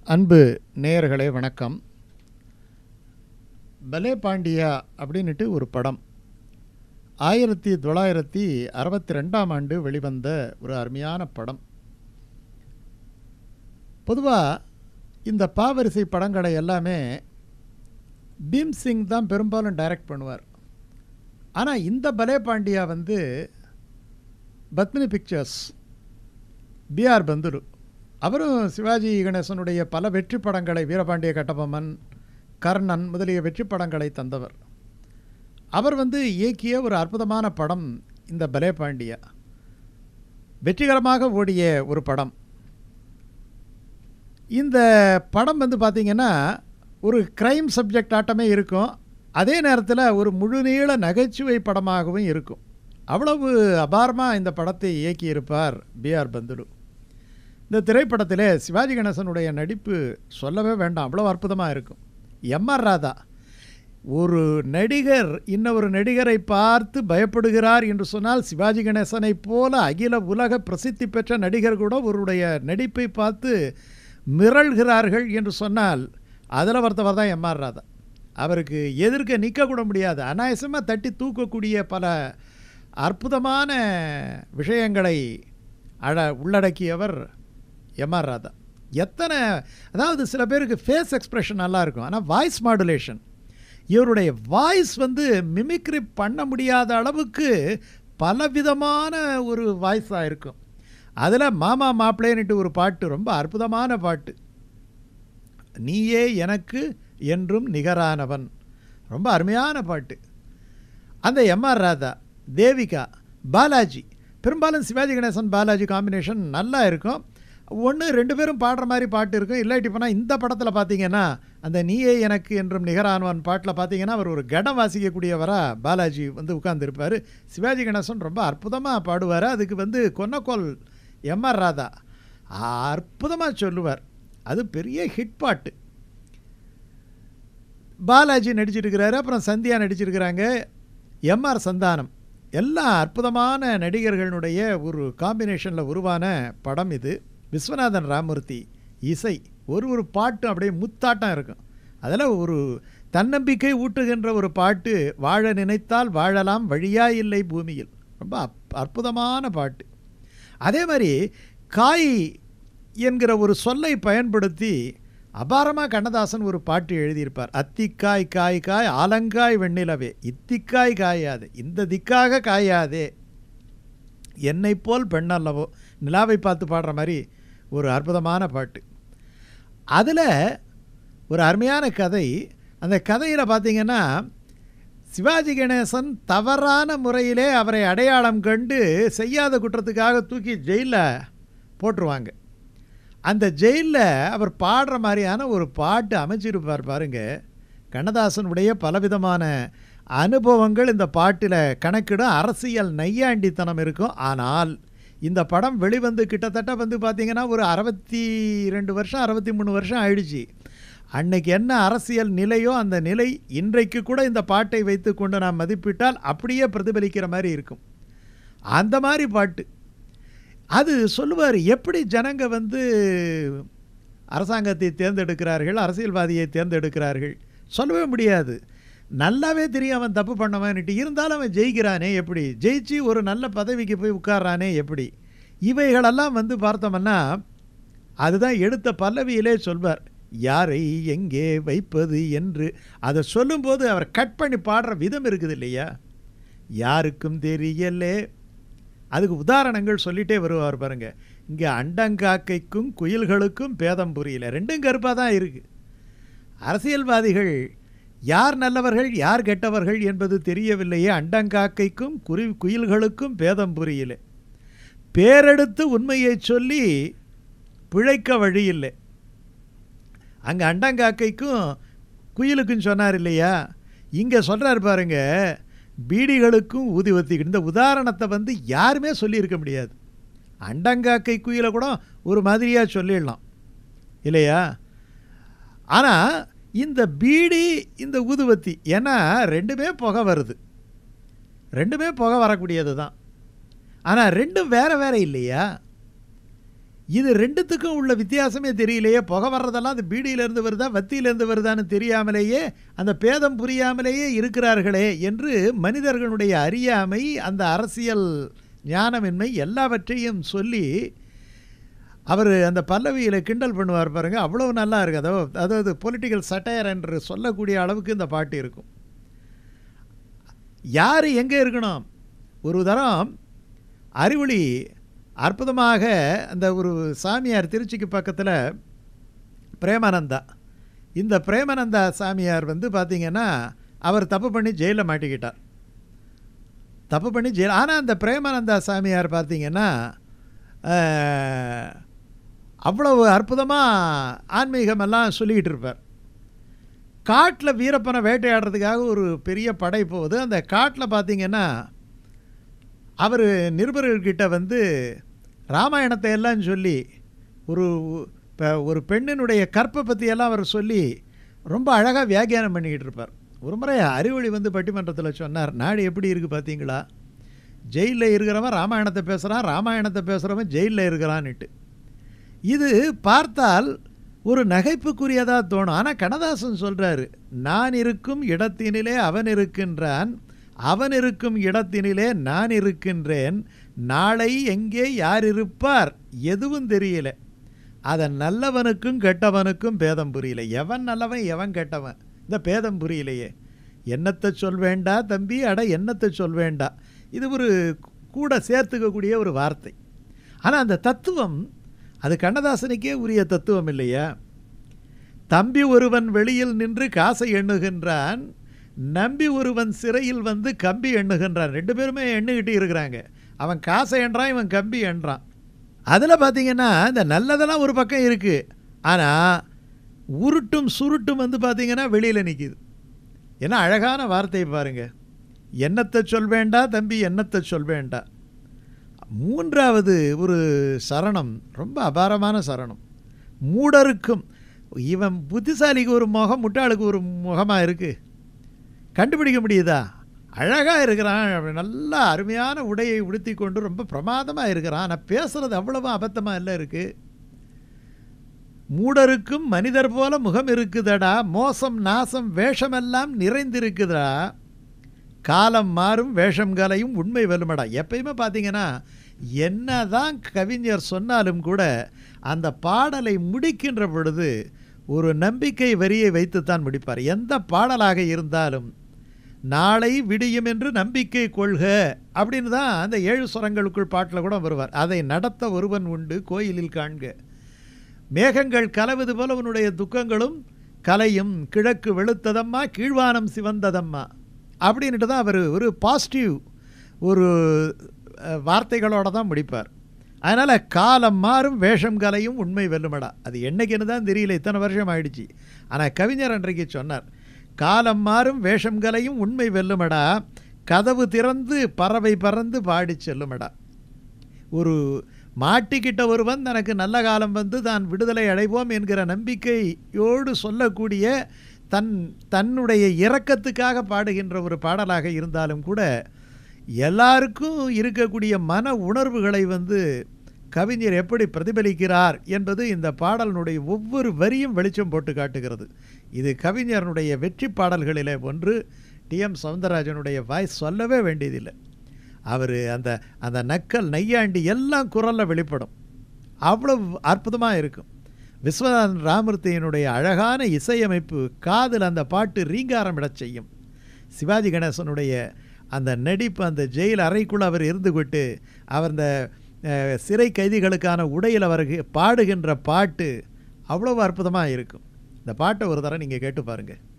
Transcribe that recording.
அன்பு நேயர்களே வணக்கம். பலே பாண்டியா அப்படின்ட்டு ஒரு படம் 1962ஆம் ஆண்டு வெளிவந்த ஒரு அருமையான படம். பொதுவாக இந்த பாவரிசை படங்களை எல்லாமே பீம்சிங் தான் பெரும்பாலும் டைரக்ட் பண்ணுவார். ஆனால் இந்த பலே பாண்டியா பத்மினி பிக்சர்ஸ் பிஆர் பந்துலு, அவரும் சிவாஜி கணேசனுடைய பல வெற்றி படங்களை, வீரபாண்டிய கட்டபொம்மன், கர்ணன் முதலிய வெற்றி படங்களை தந்தவர். அவர் இயக்கிய ஒரு அற்புதமான படம் இந்த பலே பாண்டியா. வெற்றிகரமாக ஓடிய ஒரு படம். இந்த படம் பார்த்திங்கன்னா ஒரு க்ரைம் சப்ஜெக்ட் ஆட்டமே இருக்கும், அதே நேரத்தில் ஒரு முழுநீள நகைச்சுவை படமாகவும் இருக்கும். அவ்வளவு அபாரமாக இந்த படத்தை இயக்கியிருப்பார் பிஆர் பந்துலு. இந்த திரைப்படத்தில் சிவாஜி கணேசனுடைய நடிப்பு சொல்லவே வேண்டாம், அவ்வளோ அற்புதமாக இருக்கும். எம்ஆர் ராதா, ஒரு நடிகர் இன்னொரு நடிகரை பார்த்து பயப்படுகிறார் என்று சொன்னால் சிவாஜி கணேசனை போல அகில உலக பிரசித்தி பெற்ற நடிகர் கூட ஒருடைய நடிப்பை பார்த்து மிரள்கிறார்கள் என்று சொன்னால் அதில் ஒருத்தவர் தான் எம்ஆர் ராதா. அவருக்கு எதிர்க்க நிற்கக்கூட முடியாது, அனாயசமாக தட்டி தூக்கக்கூடிய பல அற்புதமான விஷயங்களை உள்ளடக்கியவர் எம்ஆர் ராதா. அதாவது சில பேருக்கு ஃபேஸ் எக்ஸ்ப்ரெஷன் நல்லாயிருக்கும், ஆனால் வாய்ஸ் மாடுலேஷன், இவருடைய வாய்ஸ் மிமிக்ரி பண்ண முடியாத அளவுக்கு பலவிதமான ஒரு வாய்ஸாக இருக்கும். அதில் மாமா மாப்பிள்ளைன்னுட்டு ஒரு பாட்டு, ரொம்ப அற்புதமான பாட்டு. நீயே எனக்கு என்றும் நிகரானவன், ரொம்ப அருமையான பாட்டு. அந்த எம்ஆர் ராதா, தேவிகா, பாலாஜி, பெரும்பாலும் சிவாஜி கணேசன் பாலாஜி காம்பினேஷன் நல்லா இருக்கும். ஒன்று ரெண்டு பேரும் பாடுற மாதிரி பாட்டு இருக்கும். இல்லாட்டி போனால் இந்த படத்தில் பார்த்தீங்கன்னா அந்த நீயே எனக்கு என்றும் நிகரானவன் பாட்டில் பார்த்தீங்கன்னா அவர் ஒரு கடம் வாசிக்கக்கூடியவராக பாலாஜி உட்கார்ந்துருப்பார். சிவாஜி கணேசன் ரொம்ப அற்புதமாக பாடுவார். அதுக்கு கொன்னக்கோல் எம்ஆர் ராதா அற்புதமாக சொல்லுவார். அது பெரிய ஹிட் பாட்டு. பாலாஜி நடிச்சிருக்கிறாரு, அப்புறம் சந்தியா நடிச்சிருக்கிறாங்க, எம்ஆர் சந்தானம், எல்லாம் அற்புதமான நடிகர்களுடைய ஒரு காம்பினேஷனில் உருவான படம் இது. விஸ்வநாதன் ராமூர்த்தி இசை, ஒரு பாட்டு அப்படியே முத்தாட்டம் இருக்கும். அதில் ஒரு தன்னம்பிக்கை ஊட்டுகின்ற ஒரு பாட்டு, வாழ நினைத்தால் வாழலாம் வழியா இல்லை பூமியில், ரொம்ப அற்புதமான பாட்டு. அதே மாதிரி காய் என்கிற ஒரு சொல்லை பயன்படுத்தி அபாரமாக கண்ணதாசன் ஒரு பாட்டு எழுதியிருப்பார். அத்திக்காய் காய் காய் ஆலங்காய் வெண்ணிலவே, இத்திக்காய் காயாதே இந்த திக்காக காயாதே, என்னை போல் பெண்ணல்லவோ, நிலாவை பார்த்து பாடுற மாதிரி ஒரு அற்புதமான பாட்டு. அதில் ஒரு அருமையான கதை. அந்த கதையில் பார்த்திங்கன்னா சிவாஜி கணேசன் தவறான முறையிலே அவரை அடையாளம் கண்டு செய்யாத குற்றத்துக்காக தூக்கி ஜெயிலில் போட்டுருவாங்க. அந்த ஜெயிலில் அவர் பாடுற மாதிரியான ஒரு பாட்டு அமைச்சிருப்பார் பாருங்க. கண்ணதாசனுடைய பலவிதமான அனுபவங்கள் இந்த பாட்டில் கணக்கிடும். அரசியல் நையாண்டித்தனம் இருக்கும். ஆனால் இந்த படம் வெளிவந்து கிட்டத்தட்ட பார்த்திங்கன்னா ஒரு 62 வருஷம் 63 வருஷம் ஆயிடுச்சு. அன்னைக்கு என்ன அரசியல் நிலையோ அந்த நிலை இன்றைக்கு கூட இந்த பாட்டை வைத்து கொண்டு நாம் மதிப்பிட்டால் அப்படியே பிரதிபலிக்கிற மாதிரி இருக்கும். அந்த மாதிரி பாட்டு. அது சொல்லுவார், எப்படி ஜனங்க அரசாங்கத்தை தேர்ந்தெடுக்கிறார்கள், அரசியல்வாதியை தேர்ந்தெடுக்கிறார்கள் சொல்லவே முடியாது. நல்லாவே தெரியும் அவன் தப்பு பண்ணவன்ட்டு, இருந்தாலும் அவன் ஜெயிக்கிறானே எப்படி, ஜெயிச்சு ஒரு நல்ல பதவிக்கு போய் உட்கார்றானே எப்படி, இவைகளெல்லாம் பார்த்தோம்னா அதுதான் எடுத்த பல்லவியிலே சொல்வார். யாரை எங்கே வைப்பது என்று அதை சொல்லும்போது அவர் கட் பண்ணி பாடுற விதம் இருக்குது இல்லையா, யாருக்கும் தெரியலே. அதுக்கு உதாரணங்கள் சொல்லிகிட்டே வருவார் பாருங்க. இங்கே அண்டங்காக்கைக்கும் குயில்களுக்கும் பேதம் புரியல, ரெண்டும் கருப்பாக தான் இருக்குது. அரசியல்வாதிகள் யார் நல்லவர்கள் யார் கெட்டவர்கள் என்பது தெரியவில்லையே, அண்டங்காக்கைக்கும் குயில்களுக்கும் பேதம் புரியல, பேரெடுத்து உண்மையை சொல்லி பிழைக்க வழி இல்லை. அங்கே அண்டங்காக்கைக்கும் குயிலுக்கும் சொன்னார் இல்லையா, இங்கே சொல்கிறார் பாருங்க, பீடிகளுக்கும் ஊதிவத்தி. இந்த உதாரணத்தை யாருமே சொல்லியிருக்க முடியாது. அண்டங்காக்கை குயிலை கூட ஒரு மாதிரியாக சொல்லிடலாம் இல்லையா. ஆனால் இந்த பீடி இந்த ஊதுவத்தி, ஏன்னா ரெண்டுமே புகை வருது, ரெண்டுமே புகை வரக்கூடியது தான். ஆனால் ரெண்டும் வேறு வேறு இல்லையா. இது ரெண்டுத்துக்கும் உள்ள வித்தியாசமே தெரியலையே. புகை வர்றதெல்லாம் அது பீடியிலேருந்து வருதா வத்தியிலேருந்து வருதான்னு தெரியாமலேயே, அந்த பேதம் புரியாமலேயே இருக்கிறார்களே என்று மனிதர்களுடைய அறியாமை, அந்த அரசியல் ஞானமின்மை எல்லாவற்றையும் சொல்லி அவர் அந்த பல்லவியில் கிண்டல் பண்ணுவார் பாருங்க. அவ்வளோ நல்லா இருக்குது. அதாவது பொலிட்டிக்கல் சட்டையர் என்று சொல்லக்கூடிய அளவுக்கு இந்த பாட்டு இருக்கும். யார் எங்கே இருக்கணும்? ஒரு தரம் அறிவொளி அற்புதமாக அந்த ஒரு சாமியார் திருச்சிக்கு பக்கத்தில் பிரேமானந்தா, இந்த பிரேமானந்தா சாமியார் வந்து பார்த்திங்கன்னா அவர் தப்பு பண்ணி ஜெயிலில் மாட்டிக்கிட்டார். தப்பு பண்ணி ஜெயில். ஆனால் அந்த பிரேமானந்தா சாமியார் பார்த்திங்கன்னா அவ்வளவு அற்புதமாக ஆன்மீகமெல்லாம் சொல்லிக்கிட்டு இருப்பார். காட்டில் வீரப்பனை வேட்டையாடுறதுக்காக ஒரு பெரிய படை போகுது. அந்த காட்டில் பார்த்திங்கன்னா அவர் நிருபர்கள்கிட்ட வந்து ராமாயணத்தை எல்லாம் சொல்லி ஒரு பெண்ணினுடைய கற்பை பற்றியெல்லாம் அவர் சொல்லி ரொம்ப அழகாக வியாக்கியானம் பண்ணிக்கிட்டு இருப்பார். ஒரு முறை அறிவொளி வந்து பட்டிமன்றத்தில் சொன்னார், நாடு எப்படி இருக்குது பார்த்தீங்களா, ஜெயிலில் இருக்கிறவன் ராமாயணத்தை பேசுகிறான், ராமாயணத்தை பேசுகிறவன் ஜெயிலில் இருக்கிறான்னுட்டு. இது பார்த்தால் ஒரு நகைப்புக்குரியதாக தோணும். ஆனால் கண்ணதாசன் சொல்கிறாரு, நான் இருக்கும் இடத்தினிலே அவன் இருக்கின்றான், அவன் இருக்கும் இடத்தினிலே நான் இருக்கின்றேன், நாளை எங்கே யார் இருப்பார் எதுவும் தெரியல, அதன் நல்லவனுக்கும் கெட்டவனுக்கும் பேதம் புரியல. எவன் நல்லவன் எவன் கெட்டவன் இந்த பேதம் புரியலையே. என்னத்தை சொல் வேண்டா தம்பி, அட என்னத்தை சொல் வேண்டா. இது ஒரு கூட சேர்த்துக்கக்கூடிய ஒரு வார்த்தை. ஆனால் அந்த தத்துவம் அது கண்ணதாசனுக்கே உரிய தத்துவம் இல்லையா? தம்பி ஒருவன் வெளியில் நின்று காசை எண்ணுகின்றான், நம்பி ஒருவன் சிறையில் வந்து கம்பி எண்ணுகின்றான். ரெண்டு பேருமே எண்ணுக்கிட்டு இருக்கிறாங்க. அவன் காசை எண்றான், இவன் கம்பி எண்றான். அதில் பார்த்திங்கன்னா இந்த நல்லதெல்லாம் ஒரு பக்கம் இருக்குது, ஆனால் உருட்டும் சுருட்டும் வந்து பார்த்திங்கன்னா வெளியில் நிற்கிது. ஏன்னா அழகான வார்த்தை பாருங்கள், என்னத்தை சொல் வேண்டா தம்பி என்னத்தை சொல் வேண்டா. மூன்றாவது ஒரு சரணம் ரொம்ப அபாரமான சரணம். மூடருக்கும், இவன் புத்திசாலிக்கு ஒரு முகம் முட்டாளுக்கு ஒரு முகமாக இருக்குது, கண்டுபிடிக்க முடியுதா? அழகாக இருக்கிறான், நல்லா அருமையான உடையை உடுத்தி கொண்டு ரொம்ப பிரமாதமாக இருக்கிறான், ஆனால் பேசுகிறது அவ்வளவு அபத்தமாக இல்லை இருக்குது. மூடருக்கும் மனிதர் போல முகம் இருக்குதடா, மோசம் நாசம் வேஷமெல்லாம் நிறைந்திருக்குதா, காலம் மாறும் வேஷம் கலையும் உண்மை வெல்லுமடா. எப்பயுமே பார்த்தீங்கன்னா என்ன தான் கவிஞர் சொன்னாலும் கூட அந்த பாடலை முடிக்கின்ற பொழுது ஒரு நம்பிக்கை வரியை வைத்துத்தான் முடிப்பார். எந்த பாடலாக இருந்தாலும் நாளை விடியும் என்று நம்பிக்கை கொள்க அப்படின்னு தான் அந்த 7 சுரங்களுக்குள் பாட்டில் கூட வருவார். அதை நடத்த ஒருவன் உண்டு கோயிலில் காண்க, மேகங்கள் கலவது போல உன்னுடைய துக்கங்களும் கலையும், கிழக்கு வெளுத்ததம்மா கீழ்வானம் சிவந்ததம்மா அப்படின்ட்டு தான் அவர் ஒரு பாசிட்டிவ் ஒரு வார்த்தைகளோடு தான் முடிப்பார். அதனால் காலம் மாறும் வேஷம் கலையும் உண்மை வெல்லுமடா. அது என்னைக்குன்னு தான் தெரியல, இத்தனை வருஷம் ஆயிடுச்சு. ஆனால் கவிஞர் அன்றைக்கு சொன்னார், காலம் மாறும் வேஷம் கலையும் உண்மை வெல்லுமடா, கதவு திறந்து பறவை பறந்து பாடி செல்லுமடா. ஒரு மாட்டிக்கிட்ட ஒருவன் தனக்கு நல்ல காலம் வந்து தான் விடுதலை அடைவோம் என்கிற நம்பிக்கையோடு சொல்லக்கூடிய தன்னுடைய இரக்கத்துக்காக பாடுகின்ற ஒரு பாடலாக இருந்தாலும் கூட எல்லாருக்கும் இருக்கக்கூடிய மன உணர்வுகளை வந்து கவிஞர் எப்படி பிரதிபலிக்கிறார் என்பது இந்த பாடலினுடைய ஒவ்வொரு வரியும் வெளிச்சம் போட்டு காட்டுகிறது. இது கவிஞரனுடைய வெற்றி பாடல்களிலே ஒன்று. டி.எம். சௌந்தரராஜனுடைய வாய்ஸ் சொல்லவே வேண்டியதில்லை. அவர் அந்த நக்கல் நையாண்டி எல்லாம் குரலில் வெளிப்படும், அவ்வளவு அற்புதமாக இருக்கும். விஸ்வநாதன் ராமூர்த்தியினுடைய அழகான இசையமைப்பு காதில் அந்த பாட்டு ரீங்காரம் விட செய்யும். சிவாஜி கணேசனுடைய அந்த நடிப்பு, அந்த ஜெயில் அறைக்குள்ளே அவர் இருந்துவிட்டு அவர் அந்த சிறை கைதிகளுக்கான உடையில் அவருக்கு பாடுகின்ற பாட்டு அவ்வளோ அற்புதமாக இருக்கும். இந்த பாட்டை ஒரு தடவை நீங்கள் கேட்டு பாருங்கள்.